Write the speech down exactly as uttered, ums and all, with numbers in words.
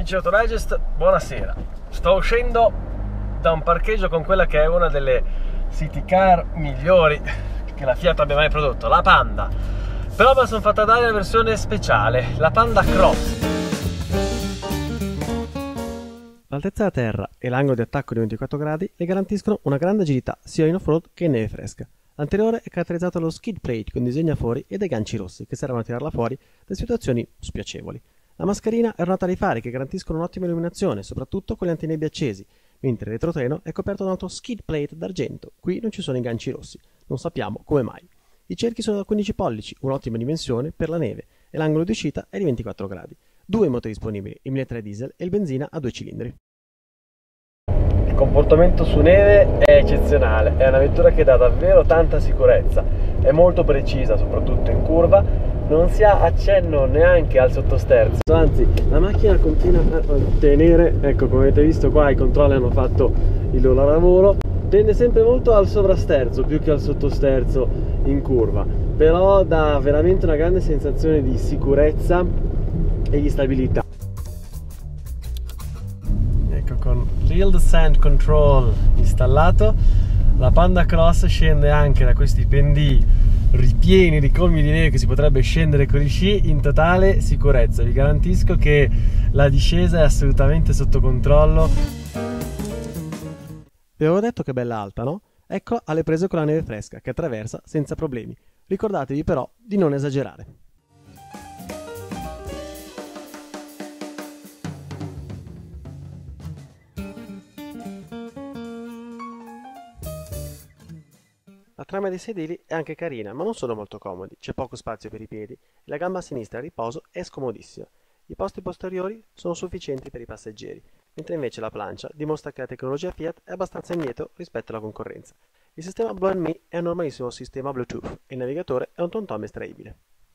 amici Autodigest, buonasera. Sto uscendo da un parcheggio con quella che è una delle city car migliori che la Fiat abbia mai prodotto, la Panda. Però me la sono fatta dare la versione speciale, la Panda Cross. L'altezza da terra e l'angolo di attacco di ventiquattro gradi le garantiscono una grande agilità sia in off-road che in neve fresca. L'anteriore è caratterizzato dallo skid plate con disegni a fuori e dai ganci rossi che servono a tirarla fuori da situazioni spiacevoli. La mascherina è ornata di fari che garantiscono un'ottima illuminazione, soprattutto con gli antinebbi accesi, mentre il retrotreno è coperto da un altro skid plate d'argento. Qui non ci sono i ganci rossi, non sappiamo come mai. I cerchi sono da quindici pollici, un'ottima dimensione per la neve, e l'angolo di uscita è di ventiquattro gradi. Due motori disponibili, il mille tre diesel e il benzina a due cilindri. Il comportamento su neve è eccezionale, è una vettura che dà davvero tanta sicurezza, è molto precisa, soprattutto in curva. Non si ha accenno neanche al sottosterzo, anzi la macchina continua a tenere, ecco come avete visto qua i controlli hanno fatto il loro lavoro, tende sempre molto al sovrasterzo più che al sottosterzo in curva, però dà veramente una grande sensazione di sicurezza e di stabilità. Ecco, con l'Hill Descent Control installato, la Panda Cross scende anche da questi pendii ripieni di colmi di neve che si potrebbe scendere con gli sci in totale sicurezza. Vi garantisco che la discesa è assolutamente sotto controllo. Vi avevo detto che è bella alta, no? Ecco alle prese con la neve fresca che attraversa senza problemi. Ricordatevi però di non esagerare. La trama dei sedili è anche carina, ma non sono molto comodi, c'è poco spazio per i piedi e la gamba sinistra a riposo è scomodissima. I posti posteriori sono sufficienti per i passeggeri, mentre invece la plancia dimostra che la tecnologia Fiat è abbastanza indietro rispetto alla concorrenza. Il sistema Blow and Me è un normalissimo sistema Bluetooth e il navigatore è un TomTom estraibile.